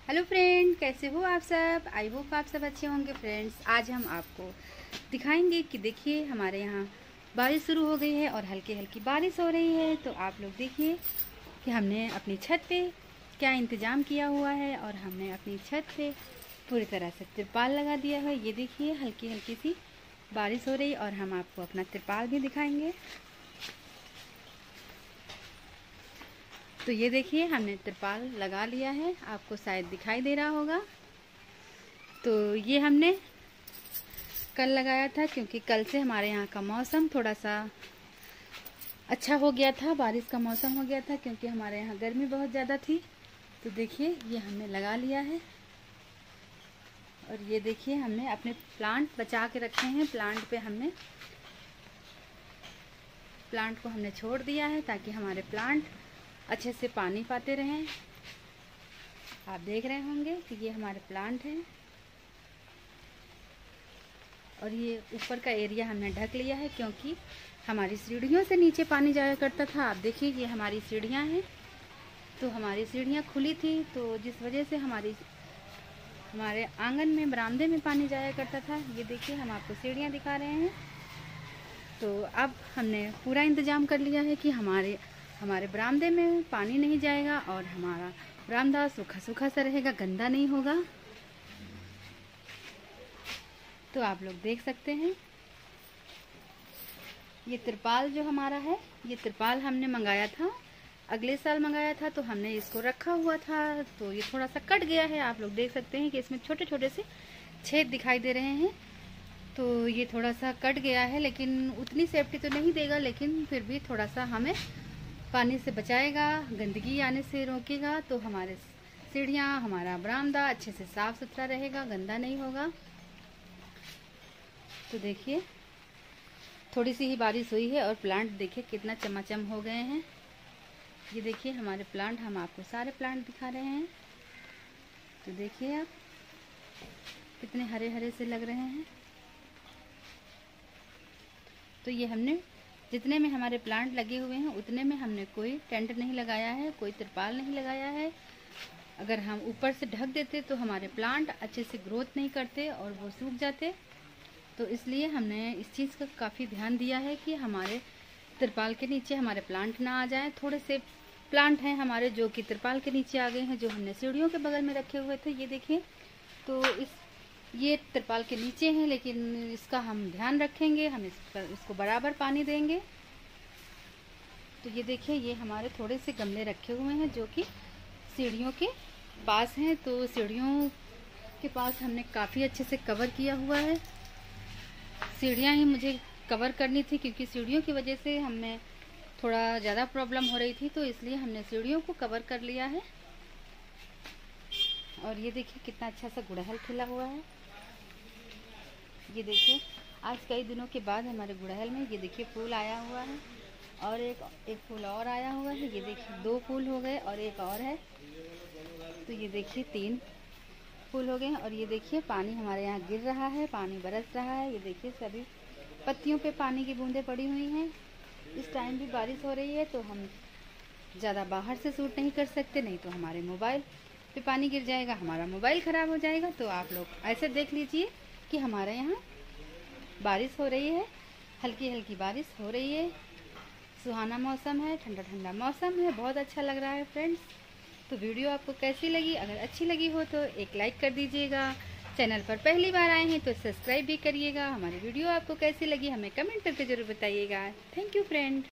Hello friend, कैसे हो आप सब। आई होप आप सब अच्छे होंगे। फ्रेंड्स, आज हम आपको दिखाएंगे कि देखिए हमारे यहाँ बारिश शुरू हो गई है और हल्की हल्की बारिश हो रही है। तो आप लोग देखिए कि हमने अपनी छत पे क्या इंतज़ाम किया हुआ है और हमने अपनी छत पे पूरी तरह से तिरपाल लगा दिया है। ये देखिए हल्की हल्की सी बारिश हो रही है और हम आपको अपना तिरपाल भी दिखाएंगे। तो ये देखिए हमने तिरपाल लगा लिया है, आपको शायद दिखाई दे रहा होगा। तो ये हमने कल लगाया था क्योंकि कल से हमारे यहाँ का मौसम थोड़ा सा अच्छा हो गया था, बारिश का मौसम हो गया था क्योंकि हमारे यहाँ गर्मी बहुत ज़्यादा थी। तो देखिए ये हमने लगा लिया है और ये देखिए हमने अपने प्लांट बचा के रखे हैं। प्लांट को हमने छोड़ दिया है ताकि हमारे प्लांट अच्छे से पानी पाते रहें। आप देख रहे होंगे कि ये हमारे प्लांट हैं और ये ऊपर का एरिया हमने ढक लिया है क्योंकि हमारी सीढ़ियों से नीचे पानी जाया करता था। आप देखिए ये हमारी सीढ़ियाँ हैं, तो हमारी सीढ़ियाँ खुली थी तो जिस वजह से हमारे आंगन में बरामदे में पानी जाया करता था। ये देखिए हम आपको सीढ़ियाँ दिखा रहे हैं। तो अब हमने पूरा इंतज़ाम कर लिया है कि हमारे बरामदे में पानी नहीं जाएगा और हमारा बरामदा सूखा सूखा सा रहेगा, गंदा नहीं होगा। तो आप लोग देख सकते हैं ये तिरपाल जो हमारा है, ये तिरपाल हमने मंगाया था, अगले साल मंगाया था। तो हमने इसको रखा हुआ था तो ये थोड़ा सा कट गया है। आप लोग देख सकते हैं कि इसमें छोटे छोटे से छेद दिखाई दे रहे हैं। तो ये थोड़ा सा कट गया है, लेकिन उतनी सेफ्टी तो नहीं देगा, लेकिन फिर भी थोड़ा सा हमें पानी से बचाएगा, गंदगी आने से रोकेगा। तो हमारे सीढ़ियाँ, हमारा बरामदा अच्छे से साफ सुथरा रहेगा, गंदा नहीं होगा। तो देखिए थोड़ी सी ही बारिश हुई है और प्लांट देखिए कितना चमाचम हो गए हैं। ये देखिए हमारे प्लांट, हम आपको सारे प्लांट दिखा रहे हैं। तो देखिए आप कितने हरे हरे से लग रहे हैं। तो ये हमने जितने में हमारे प्लांट लगे हुए हैं उतने में हमने कोई टेंट नहीं लगाया है, कोई तिरपाल नहीं लगाया है। अगर हम ऊपर से ढक देते तो हमारे प्लांट अच्छे से ग्रोथ नहीं करते और वो सूख जाते। तो इसलिए हमने इस चीज़ का काफ़ी ध्यान दिया है कि हमारे तिरपाल के नीचे हमारे प्लांट ना आ जाएं। थोड़े से प्लांट हैं हमारे जो कि तिरपाल के नीचे आ गए हैं, जो हमने सीढ़ियों के बगल में रखे हुए थे। ये देखिए तो ये तिरपाल के नीचे हैं, लेकिन इसका हम ध्यान रखेंगे, हम इसको बराबर पानी देंगे। तो ये देखिए ये हमारे थोड़े से गमले रखे हुए हैं जो कि सीढ़ियों के पास हैं। तो सीढ़ियों के पास हमने काफ़ी अच्छे से कवर किया हुआ है। सीढ़ियाँ ही मुझे कवर करनी थी क्योंकि सीढ़ियों की वजह से हमें थोड़ा ज़्यादा प्रॉब्लम हो रही थी, तो इसलिए हमने सीढ़ियों को कवर कर लिया है। और ये देखिए कितना अच्छा सा गुड़हल खिला हुआ है। ये देखिए आज कई दिनों के बाद हमारे गुड़हल में ये देखिए फूल आया हुआ है और एक फूल और आया हुआ है। ये देखिए 2 फूल हो गए और एक और है। तो ये देखिए 3 फूल हो गए हैं। और ये देखिए पानी हमारे यहाँ गिर रहा है, पानी बरस रहा है। ये देखिए सभी पत्तियों पे पानी की बूंदें पड़ी हुई हैं। इस टाइम भी बारिश हो रही है तो हम ज़्यादा बाहर से शूट नहीं कर सकते, नहीं तो हमारे मोबाइल पे पानी गिर जाएगा, हमारा मोबाइल ख़राब हो जाएगा। तो आप लोग ऐसे देख लीजिए कि हमारे यहाँ बारिश हो रही है, हल्की हल्की बारिश हो रही है, सुहाना मौसम है, ठंडा ठंडा मौसम है, बहुत अच्छा लग रहा है फ्रेंड्स। तो वीडियो आपको कैसी लगी? अगर अच्छी लगी हो तो एक लाइक कर दीजिएगा। चैनल पर पहली बार आए हैं तो सब्सक्राइब भी करिएगा। हमारी वीडियो आपको कैसी लगी हमें कमेंट करके ज़रूर बताइएगा। Thank you friend.